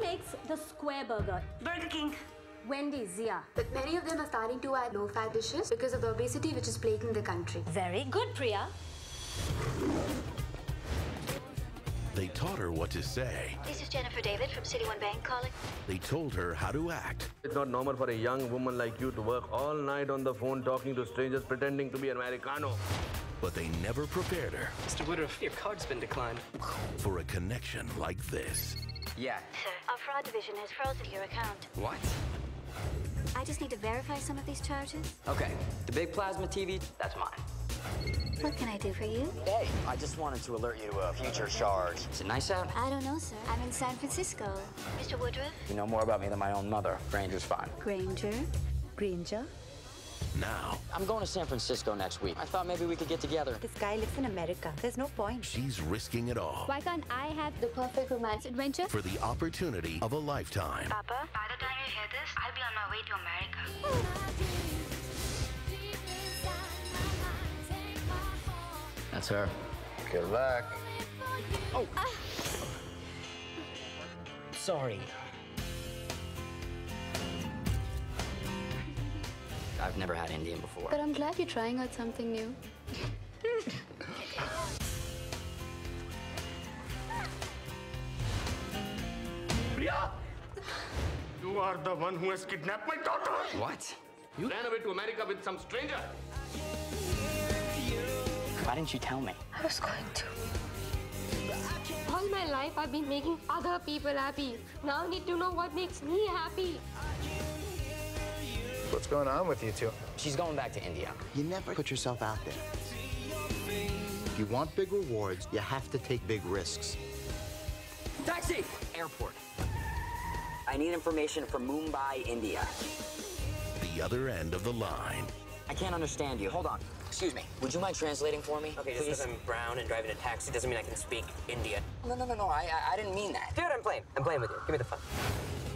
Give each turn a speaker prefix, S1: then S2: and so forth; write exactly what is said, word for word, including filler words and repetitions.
S1: makes the square burger?
S2: Burger King.
S1: Wendy's, yeah.
S3: But many of them are starting to add low-fat dishes because of the obesity which is plaguing the country.
S1: Very good, Priya.
S4: They taught her what to say.
S5: This is Jennifer David from City One Bank calling.
S4: They told her how to act.
S6: It's not normal for a young woman like you to work all night on the phone talking to strangers pretending to be Americano.
S4: But they never prepared her.
S7: Mister Woodruff, your card's been declined.
S4: For a connection like this.
S5: Yeah. Sir, our fraud division has frozen your account.
S7: What?
S5: I just need to verify some of these charges.
S7: Okay, the big plasma T V, that's mine.
S5: What can I do for you?
S8: Hey, I just wanted to alert you to a future charge.
S7: Is it nice out?
S5: I don't know, sir. I'm in San Francisco. Mister Woodruff?
S8: You know more about me than my own mother. Granger's fine.
S5: Granger? Granger?
S4: Now,
S8: I'm going to San Francisco next week. I thought maybe we could get together.
S9: This guy lives in America. There's no point.
S4: she's risking it all
S5: Why can't I have the perfect romance adventure?
S4: for the opportunity of a lifetime.
S5: Papa?
S2: By the time you hear this, I'll be on my way to America.
S8: That's her.
S6: Good luck.
S8: Oh! Sorry. I've never had Indian before.
S3: But I'm glad you're trying out something new.
S6: Priya! You are the one who has kidnapped my daughter.
S7: What?
S6: You ran away to America with some stranger.
S8: Why didn't you tell me?
S3: I was going to.
S10: All my life I've been making other people happy. Now I need to know what makes me happy.
S11: What's going on with you two?
S8: She's going back to India.
S12: You never put yourself out there. If you want big rewards, you have to take big risks.
S8: Taxi! Airport. I need information from Mumbai, India.
S4: The other end of the line.
S8: I can't understand you. Hold on. Excuse me. Would you mind translating for me?
S7: Okay, just because I'm brown and driving a taxi doesn't mean I can speak Indian.
S8: No, no, no, no. I, I, I didn't mean that.
S7: Dude, I'm playing. I'm playing with you. Give me the phone.